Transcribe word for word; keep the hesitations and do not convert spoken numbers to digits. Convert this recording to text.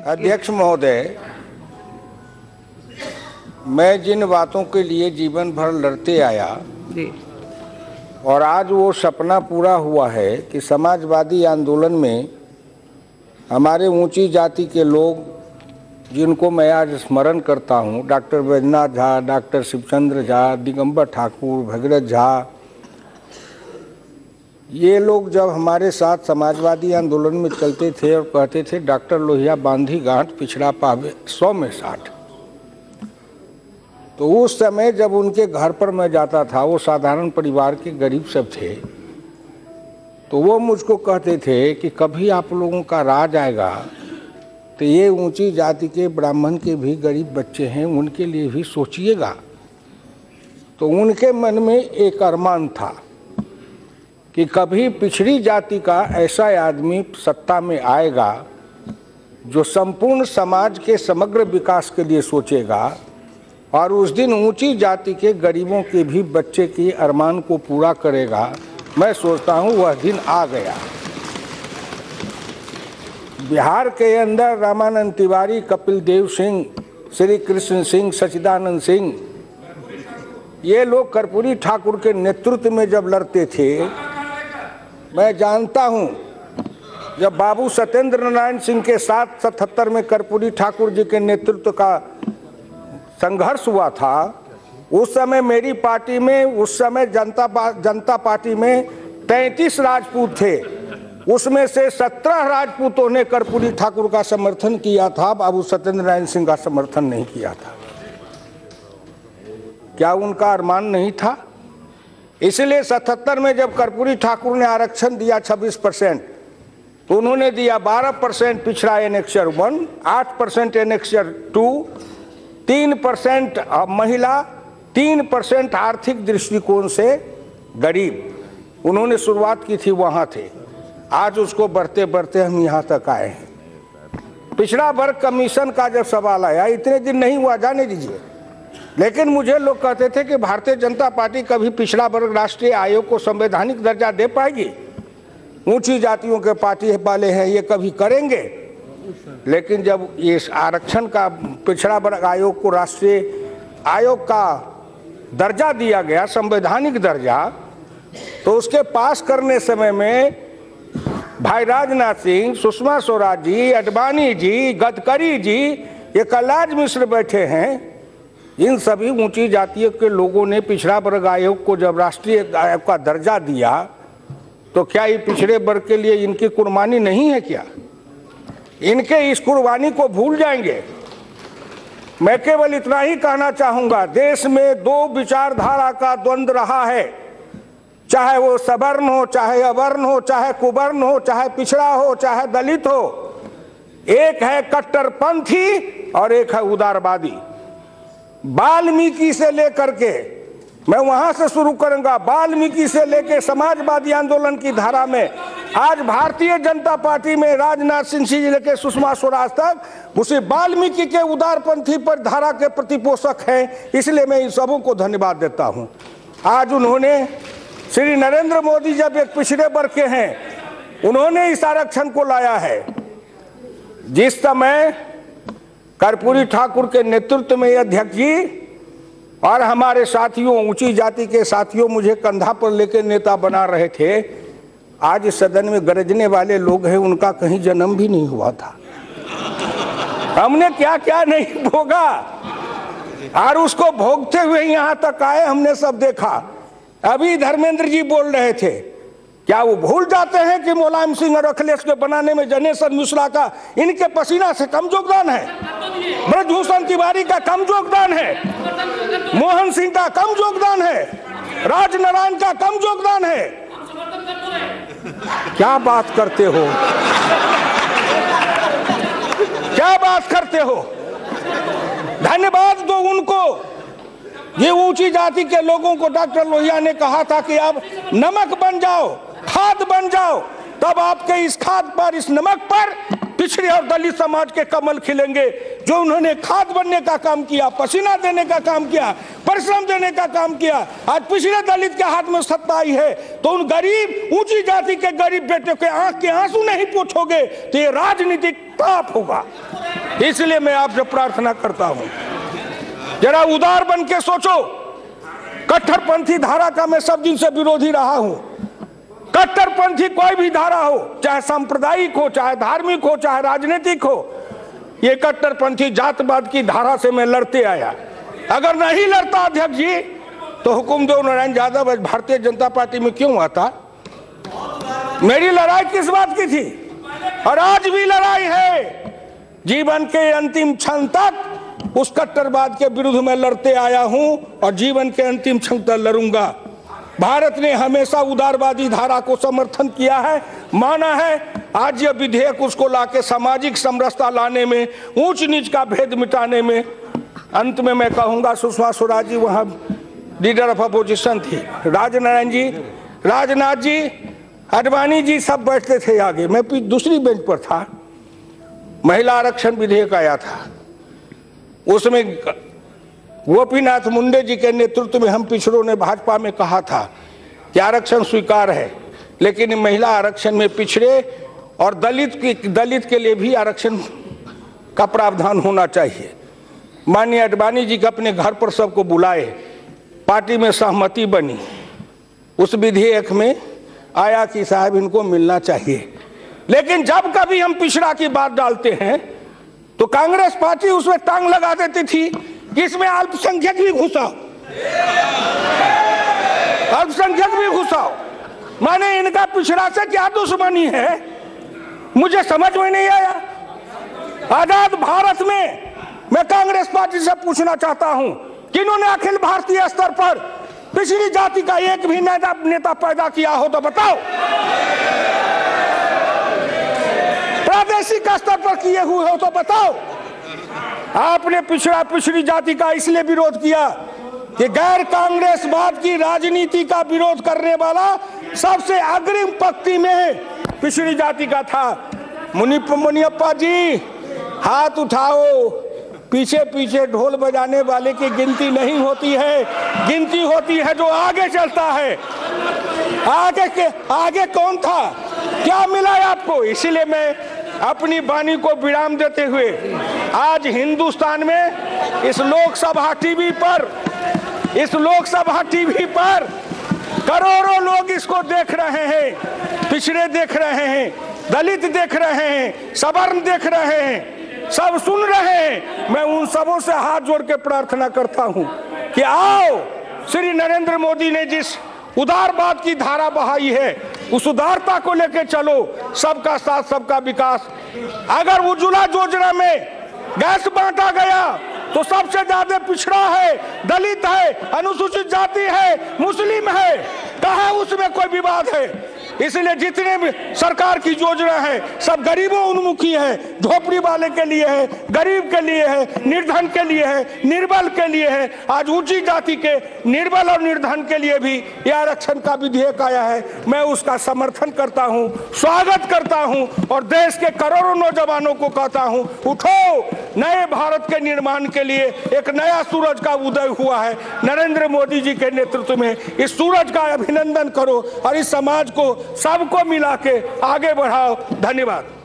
अध्यक्ष महोदय, मैं जिन बातों के लिए जीवन भर लड़ते आया और आज वो सपना पूरा हुआ है कि समाजवादी आंदोलन में हमारे ऊंची जाति के लोग जिनको मैं आज स्मरण करता हूं, डॉक्टर बैजनाथ झा, डॉक्टर शिवचंद्र झा, दिगंबर ठाकुर, भगीरथ झा, ये लोग जब हमारे साथ समाजवादी आंदोलन में चलते थे और कहते थे डॉक्टर लोहिया बांधी गांठ पिछड़ा पावे सौ में साठ, तो उस समय जब उनके घर पर मैं जाता था, वो साधारण परिवार के गरीब सब थे, तो वो मुझको कहते थे कि कभी आप लोगों का राज आएगा तो ये ऊंची जाति के ब्राह्मण के भी गरीब बच्चे हैं, उनके लिए भी सोचिएगा। तो उनके मन में एक अरमान था कि कभी पिछड़ी जाति का ऐसा आदमी सत्ता में आएगा जो संपूर्ण समाज के समग्र विकास के लिए सोचेगा और उस दिन ऊंची जाति के गरीबों के भी बच्चे के अरमान को पूरा करेगा। मैं सोचता हूं वह दिन आ गया। बिहार के अंदर रामानंद तिवारी, कपिल देव सिंह, श्री कृष्ण सिंह, सच्चिदानंद सिंह, ये लोग कर्पूरी ठाकुर के नेतृत्व में जब लड़ते थे, मैं जानता हूं जब बाबू सत्येंद्र नारायण सिंह के साथ सतहत्तर में कर्पूरी ठाकुर जी के नेतृत्व का संघर्ष हुआ था, उस समय मेरी पार्टी में, उस समय जनता जनता पार्टी में तैंतीस राजपूत थे, उसमें से सत्रह राजपूतों ने कर्पूरी ठाकुर का समर्थन किया था, बाबू सत्येंद्र नारायण सिंह का समर्थन नहीं किया था। क्या उनका अरमान नहीं था? इसलिए सतहत्तर में जब कर्पूरी ठाकुर ने आरक्षण दिया छब्बीस परसेंट, तो उन्होंने दिया बारह परसेंट पिछड़ा एनेक्चर वन, आठ परसेंट एनेक्चर टू, तीन परसेंट महिला, तीन परसेंट आर्थिक दृष्टिकोण से गरीब। उन्होंने शुरुआत की थी, वहां थे। आज उसको बढ़ते बढ़ते हम यहाँ तक आए हैं। पिछड़ा वर्ग कमीशन का जब सवाल आया, इतने दिन नहीं हुआ, जाने दीजिए, लेकिन मुझे लोग कहते थे कि भारतीय जनता पार्टी कभी पिछड़ा वर्ग राष्ट्रीय आयोग को संवैधानिक दर्जा दे पाएगी? ऊंची जातियों के पार्टी वाले हैं, ये कभी करेंगे? लेकिन जब ये आरक्षण का पिछड़ा वर्ग आयोग को राष्ट्रीय आयोग का दर्जा दिया गया, संवैधानिक दर्जा, तो उसके पास करने समय में भाई राजनाथ सिंह, सुषमा स्वराज जी, अडवाणी जी, गडकरी जी, ये कलराज मिश्र बैठे हैं, इन सभी ऊंची जातियों के लोगों ने पिछड़ा वर्ग आयोग को जब राष्ट्रीय आयोग का दर्जा दिया, तो क्या ये पिछड़े वर्ग के लिए इनकी कुर्बानी नहीं है? क्या इनके इस कुर्बानी को भूल जाएंगे? मैं केवल इतना ही कहना चाहूंगा, देश में दो विचारधारा का द्वंद्व रहा है, चाहे वो सवर्ण हो, चाहे अवर्ण हो, चाहे कुवर्ण हो, चाहे पिछड़ा हो, चाहे दलित हो। एक है कट्टरपंथी और एक है उदारवादी। वाल्मीकि से लेकर के, मैं वहां से शुरू करूंगा, वाल्मीकि से लेकर समाजवादी आंदोलन की धारा में आज भारतीय जनता पार्टी में राजनाथ सिंह से लेकर सुषमा स्वराज तक उसी वाल्मीकि के उदारपंथी पर धारा के प्रतिपोषक हैं। इसलिए मैं इन सबों को धन्यवाद देता हूं। आज उन्होंने, श्री नरेंद्र मोदी जब एक पिछड़े वर्ग के हैं, उन्होंने इस आरक्षण को लाया है। जिस समय कर्पूरी ठाकुर के नेतृत्व में अध्यक्ष जी और हमारे साथियों, ऊंची जाति के साथियों मुझे कंधा पर लेकर नेता बना रहे थे, आज इस सदन में गरजने वाले लोग हैं, उनका कहीं जन्म भी नहीं हुआ था। हमने क्या क्या नहीं भोगा और उसको भोगते हुए यहाँ तक आए, हमने सब देखा। अभी धर्मेंद्र जी बोल रहे थे, क्या वो भूल जाते हैं कि मुलायम सिंह और अखिलेश के बनाने में जनेश्वर मिश्रा का, इनके पसीना से कम योगदान है? ब्रजभूषण तिवारी का कम योगदान है? मोहन सिंह का कम योगदान है? राजनारायण का कम योगदान है? क्या बात करते हो? क्या बात करते हो? धन्यवाद दो उनको। ये ऊंची जाति के लोगों को डॉक्टर लोहिया ने कहा था कि आप नमक बन जाओ, खाद बन जाओ, तब आपके इस खाद पर, इस नमक पर पिछड़े और दलित समाज के कमल खिलेंगे। जो उन्होंने खाद बनने का काम किया, पसीना देने का काम किया, परिश्रम देने का काम किया, आज पिछड़े दलित के हाथ में सत्ता आई है, तो उन गरीब ऊंची जाति के गरीब बेटे के आंख के आंसू नहीं पोंछोगे तो ये राजनीतिक पाप होगा। इसलिए मैं आपसे प्रार्थना करता हूं, जरा उदार बन के सोचो। कट्टरपंथी धारा का मैं सब दिन से विरोधी रहा हूं। कट्टरपंथी कोई भी धारा हो, चाहे सांप्रदायिक हो, चाहे धार्मिक हो, चाहे राजनीतिक हो, ये कट्टरपंथी जातवाद की धारा से मैं लड़ते आया। अगर नहीं लड़ता अध्यक्ष जी तो हुकुमदेव नारायण यादव आज भारतीय जनता पार्टी में क्यों आता? मेरी लड़ाई किस बात की थी? और आज भी लड़ाई है। जीवन के अंतिम क्षण तक उस कट्टरवाद के विरुद्ध में लड़ते आया हूं और जीवन के अंतिम क्षण तक लड़ूंगा। भारत ने हमेशा उदारवादी धारा को समर्थन किया है, माना है। आज यह विधेयक उसको लाके सामाजिक समरसता लाने में, ऊंच नीच का भेद मिटाने में, अंत में मैं कहूंगा सुषमा स्वराज जी वहां लीडर ऑफ अपोजिशन थी, राजनारायण जी, राजनाथ जी, अडवाणी जी सब बैठते थे आगे, मैं दूसरी बेंच पर था। महिला आरक्षण विधेयक आया था, उसमें गोपीनाथ मुंडे जी के नेतृत्व में हम पिछड़ों ने भाजपा में कहा था कि आरक्षण स्वीकार है, लेकिन महिला आरक्षण में पिछड़े और दलित की दलित के लिए भी आरक्षण का प्रावधान होना चाहिए। माननीय अडवाणी जी के अपने घर पर सबको बुलाए, पार्टी में सहमति बनी, उस विधेयक में आया कि साहब इनको मिलना चाहिए। लेकिन जब कभी हम पिछड़ा की बात डालते हैं तो कांग्रेस पार्टी उसमें टांग लगा देती थी कि इसमें अल्पसंख्यक भी घुसाओ, अल्पसंख्यक भी घुसाओ। माने इनका पिछड़ा से क्या दुश्मनी है, मुझे समझ में नहीं आया। आजाद भारत में मैं कांग्रेस पार्टी से पूछना चाहता हूं कि इन्होंने अखिल भारतीय स्तर पर पिछड़ी जाति का एक भी नेता नेता पैदा किया हो तो बताओ। प्रादेशिक स्तर पर किए हुए हो तो बताओ। आपने पिछड़ा पिछड़ी जाति का इसलिए विरोध किया कि गैर कांग्रेसवाद की राजनीति का विरोध करने वाला सबसे अग्रिम पंक्ति में पिछड़ी जाति का था। मुनि मुनियप्पा जी हाथ उठाओ, पीछे पीछे ढोल बजाने वाले की गिनती नहीं होती है, गिनती होती है जो आगे चलता है। आगे के आगे कौन था, क्या मिला आपको? इसीलिए मैं अपनी वाणी को विराम देते हुए आज हिंदुस्तान में इस लोकसभा टीवी पर इस लोकसभा टीवी पर करोड़ों लोग इसको देख रहे हैं। पिछड़े देख रहे हैं, दलित देख रहे हैं, सवर्ण देख रहे हैं, सब सुन रहे हैं। मैं उन सबों से हाथ जोड़ के प्रार्थना करता हूं कि आओ, श्री नरेंद्र मोदी ने जिस उदारवाद की धारा बहाई है उस उदारता को लेकर चलो। सबका साथ सबका विकास। अगर उज्ज्वला योजना में गैस बांटा गया तो सबसे ज्यादा पिछड़ा है, दलित है, अनुसूचित जाति है, मुस्लिम है, कहा उसमें कोई विवाद है? इसलिए जितने भी सरकार की योजना है सब गरीबों उन्मुखी है, झोपड़ी वाले के लिए है, गरीब के लिए है, निर्धन के लिए है, निर्बल के लिए है। आज ऊंची जाति के निर्बल और निर्धन के लिए भी यह आरक्षण का विधेयक आया है। मैं उसका समर्थन करता हूं, स्वागत करता हूं और देश के करोड़ों नौजवानों को कहता हूं, उठो, नए भारत के निर्माण के लिए एक नया सूरज का उदय हुआ है। नरेंद्र मोदी जी के नेतृत्व में इस सूरज का अभिनंदन करो और इस समाज को सबको मिला के आगे बढ़ाओ। धन्यवाद।